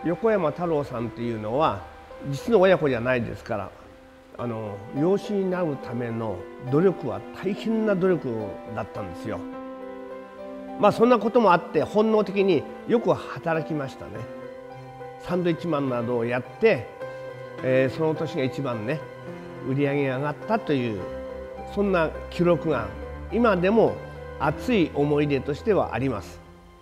横山太郎さんっていうのは実の親子じゃないですから、養子になるための努力は大変な努力だったんですよ。まあそんなこともあって本能的によく働きましたね。サンドイッチマンなどをやって、その年が一番ね売り上げが上がったという、そんな記録が今でも熱い思い出としてはあります。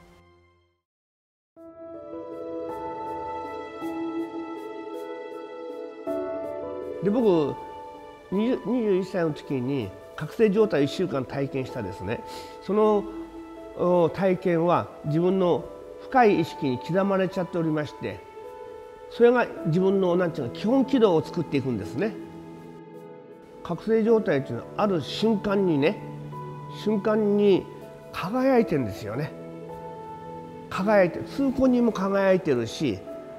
で僕21歳の時に覚醒状態を1週間体験したですね、その体験は自分の深い意識に刻まれちゃっておりまして、それが自分のなんていうの基本軌道を作っていくんですね。覚醒状態というのはある瞬間に輝いてるんですよね。輝いて通行人も輝いてるし、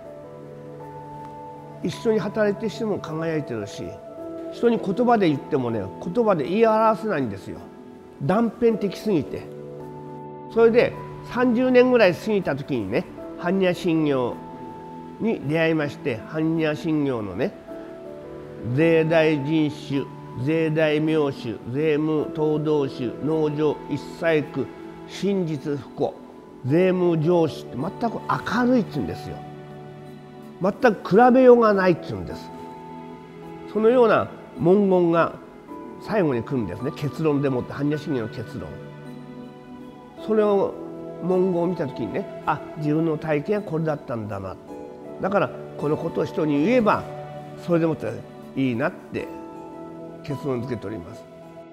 一緒に働いてる人も輝いてるし、人に言葉で言ってもね言葉で言い表せないんですよ。断片的すぎて。それで30年ぐらい過ぎた時にね般若心経に出会いまして、般若心経のね税大人種、税大名種、税務東道種、農場一細工、真実不幸、税務上司って全く明るいって言うんですよ。全く比べようがないって言うんです。そのような文言が最後に来るんですね。結論でもって般若心経の結論。それを文言を見た時にね、あ、自分の体験はこれだったんだな、だからこのことを人に言えばそれでもっていいなって結論付けております。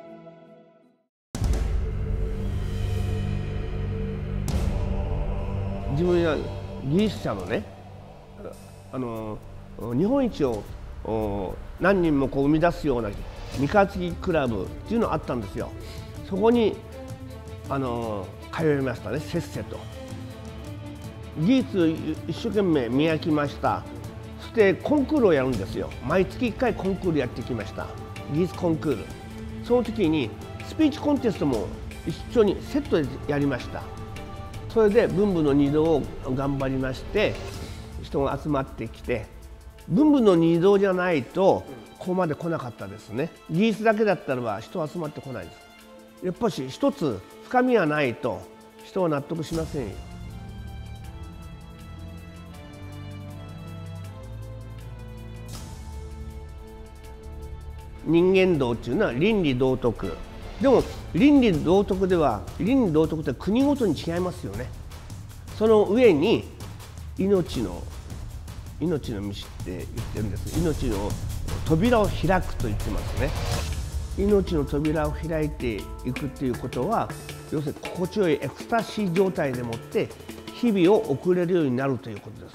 自分や技術者のね日本一を何人もこう生み出すような三日月クラブっていうのがあったんですよ。そこに通いましたね、せっせと。技術一生懸命磨きました。そしてコンクールをやるんですよ。毎月1回コンクールやってきました。技術コンクール。その時にスピーチコンテストも一緒にセットでやりました。それで文武の二道を頑張りまして、人が集まってきて、文武の二道じゃないとここまで来なかったですね。技術だけだったらば人集まってこないです。やっぱし一つ深みがないと人は納得しませんよ。人間道っていうのは倫理道徳。でも倫理道徳では倫理道徳って国ごとに違いますよね。その上に命の道って言ってるんです。命の扉を開くと言ってますね。命の扉を開いていくっていうことは、要するに心地よいエクスタシー状態でもって日々を送れるようになるということです。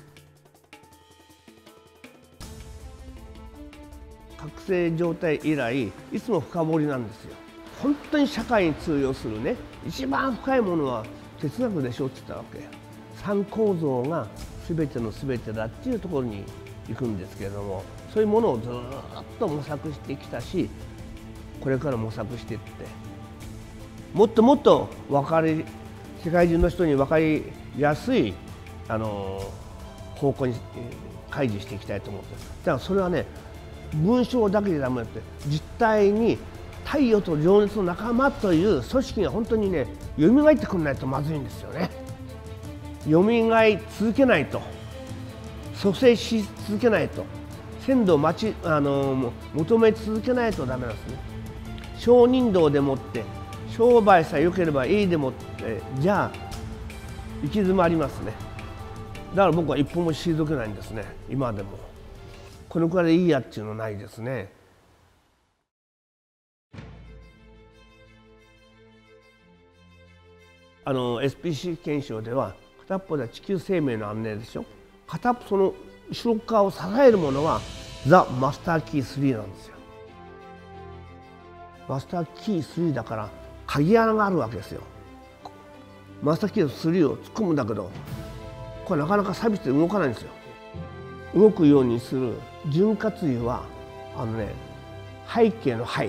覚醒状態以来いつも深掘りなんですよ。本当に社会に通用するね一番深いものは哲学でしょって言ったわけ。三構造が全ての全てだっていうところに行くんですけれども、そういうものをずっと模索してきたし、これから模索していって、もっともっと世界中の人に分かりやすい方向に開示していきたいと思ってます。だからそれはね、文章だけでダメだって、実態に太陽と情熱の仲間という組織が本当にね蘇ってくれないとまずいんですよね。蘇り続けないと、蘇生し続けないと、鮮度を求め続けないとダメなんですね。商人道でもって商売さえ良ければいいでもってじゃあ行き詰まりますね。だから僕は一歩も退けないんですね。今でもこのくらいでいいやっていうのないですね。SPC 検証では片っぽでは地球生命の安寧でしょ。片っぽその後ろ側を支えるものはザ・マスターキー3なんですよ。マスターキー3だから鍵穴があるわけですよ。マスターキー3を突っ込むんだけど、これなかなか錆びて動かないんですよ。動くようにする潤滑油は背景の背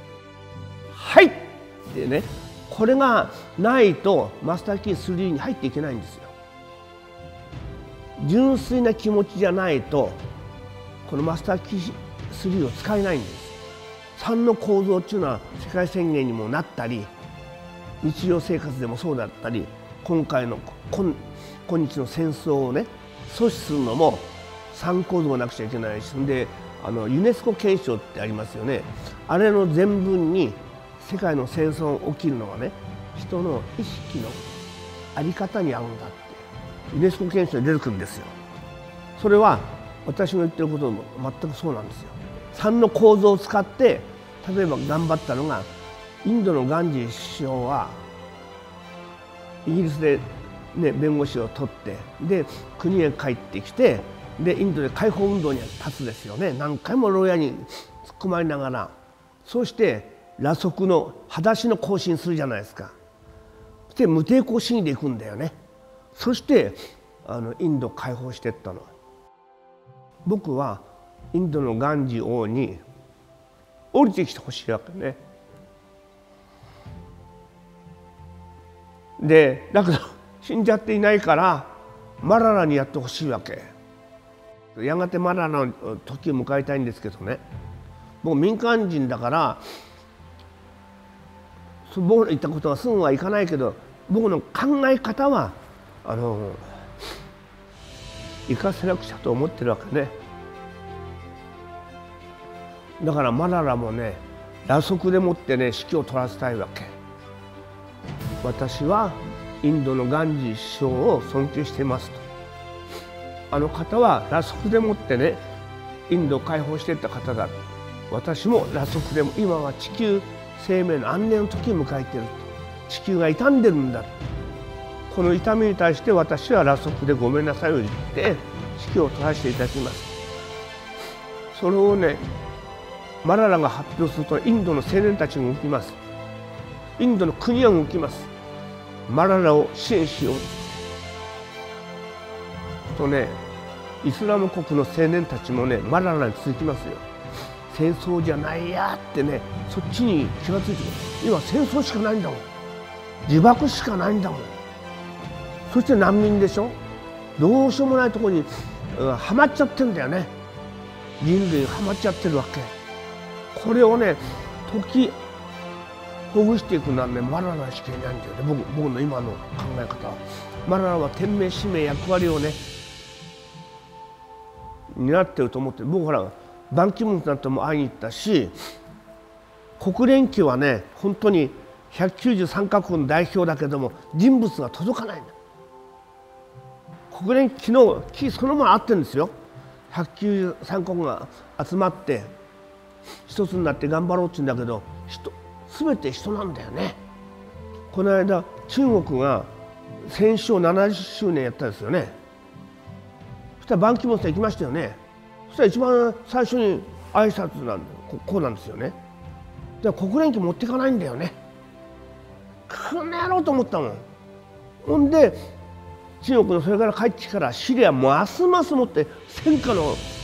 ってね、これがないとマスターキー3に入っていけないんですよ。 純粋な気持ちじゃないとこのマスターキー3を使えないんです。3の構造っていうのは世界宣言にもなったり、日常生活でもそうだったり、今日の戦争をね阻止するのも3構造がなくちゃいけないし、でユネスコ憲章ってありますよね。あれの全文に世界の戦争が起きるのはね、人の意識の在り方にあるんだってユネスコ憲章に出てくるんですよ。それは私の言ってることも全くそうなんですよ。3の構造を使って例えば頑張ったのが、インドのガンジー首相はイギリスで、ね、弁護士を取ってで国へ帰ってきて、でインドで解放運動に立つですよね。何回も牢屋に突っ込まれながら、そして裸足の裸足の行進するじゃないですか。そして無抵抗主義でいくんだよね。そしてインドを解放していったの。僕はインドのガンジー王に降りてきてほしいわけね。でだけど死んじゃっていないからマララにやってほしいわけ。やがてマララの時を迎えたいんですけどね、僕民間人だから僕の言ったことはすぐはいかないけど、僕の考え方は生かせなくちゃと思ってるわけね。だからマララもね裸足でもってね指揮を取らせたいわけ。私はインドのガンジー首相を尊敬していますと。あの方は裸足でもってねインドを解放していった方だ。私も裸足でも、今は地球生命の安寧の時を迎えていると。地球が傷んでるんだ。この痛みに対して私は裸足でごめんなさいを言って指揮を取らせていただきます。それをねマララが発表するとインドの青年たちが動きます。インドの国は動きます。マララを支援しようとね、イスラム国の青年たちもねマララに続きますよ。戦争じゃないやってね、そっちに気がついてくる。今戦争しかないんだもん、自爆しかないんだもん。そして難民でしょ。どうしようもないところにはまっちゃってんだよね。人類はまっちゃってるわけ。これをね解きほぐしていくのはねマララしかいないんだよね。僕の今の考え方は。マララは天命使命役割をね担ってると思ってる。僕ほらバンキムンさんとも会いに行ったし、国連旗はね本当に193カ国の代表だけども人物が届かないんだ。国連旗の木そのものあってるんですよ。193カ国が集まって一つになって頑張ろうって言うんだけど、全て人なんだよね。この間中国が戦勝70周年やったんですよね。そしたらバンキムンさん行きましたよね。そしたら一番最初に挨拶なんだよ。こうなんですよね。だから国連旗持っていかないんだよね。こんなやろうと思ったもん。ほんで中国のそれから帰ってきたらシリアますますもって戦火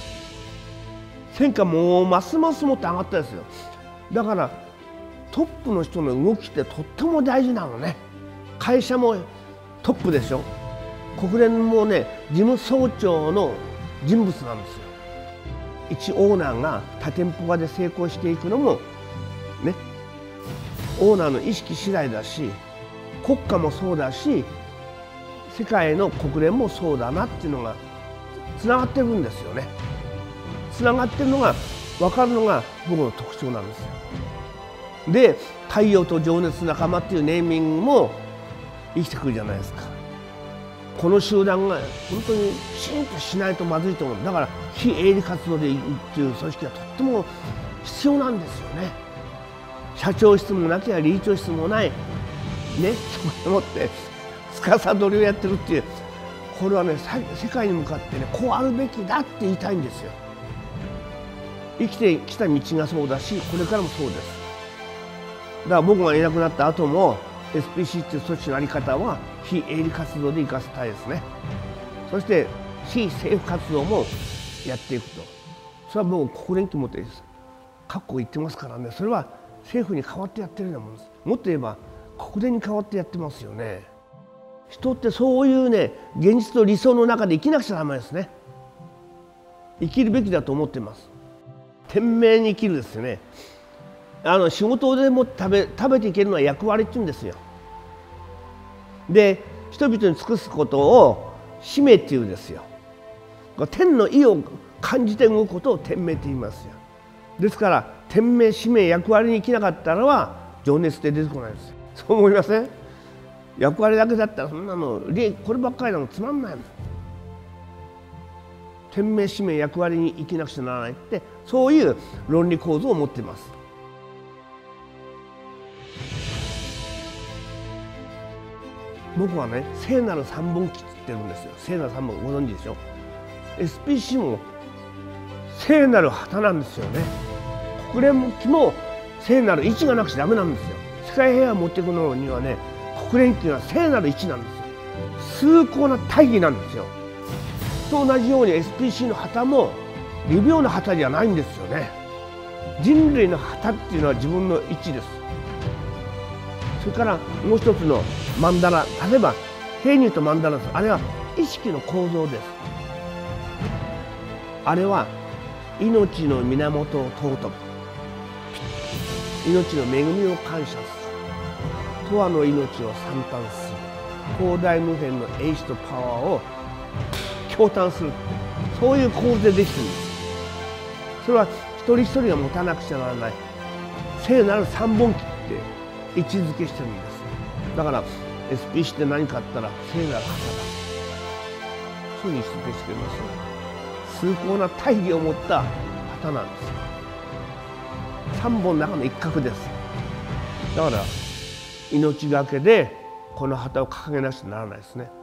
もますますもって上がったですよ。だからトップの人の動きってとっても大事なのね。会社もトップでしょ。国連もね事務総長の人物なんですよ。一オーナーが多店舗化で成功していくのもねオーナーの意識次第だし、国家もそうだし世界の国連もそうだなっていうのがつながってるんですよね。つながってるのが分かるのが僕の特徴なんですよ。で太陽と情熱仲間っていうネーミングも生きてくるじゃないですか。この集団が本当にきちんとしないとまずいと思う。だから非営利活動でいくっていう組織がとっても必要なんですよね。社長室もなきゃ理事長室もないね、そこでもって司りをやってるっていう、これはね世界に向かってねこうあるべきだって言いたいんですよ。生きてきた道がそうだし、これからもそうです。だから僕がいなくなった後も SPC っていう組織の在り方は非営利活動で生かしたいですね。そして非政府活動もやっていくと。それは僕国連旗持って各国言ってますからね。それは政府に代わってやってるようなものです。もっと言えば国連に代わってやってますよね。 人ってそういうね、現実と理想の中で生きなくちゃダメですね。生きるべきだと思ってます。天命に生きるですよね。仕事でも食べていけるのは役割って言うんですよ。で、人々に尽くすことを使命って言うんですよ。天の意を感じて動くことを天命って言いますよ。ですから天命、使命、役割に生きなかったらは情熱って出てこないんですよ。そう思いません？役割だけだったらそんなのこればっかりなのつまんないもん。天命、使命、役割に生きなくちゃならないって、そういう論理構造を持っています。僕はね、聖なる三本旗って言ってるんですよ。聖なる三本ご存知でしょ。SPC も聖なる旗なんですよね。国連旗も聖なる位置がなくちゃダメなんですよ。世界平和を持っていくのにはね、国連旗は聖なる位置なんですよ。崇高な大義なんですよ。と同じように SPC の旗も微妙な旗じゃないんですよね。人類の旗っていうのは自分の位置です。それからもう一つのマンダラ、例えば平に言うとマンダラです。あれは意識の構造です。あれは命の源を尊ぶ、命の恵みを感謝する、永遠の命を賛嘆する、広大無辺の英知とパワーを驚嘆する、そういう構図でできてるんです。それは一人一人が持たなくちゃならない聖なる三本旗って位置づけしてるんです。だから SPC って何かあったら聖なる旗だ、そういうふうに位置づけしてくれます。崇高な大義を持った旗なんですよ。三本の中の一角です。だから命がけでこの旗を掲げなくちゃならないですね。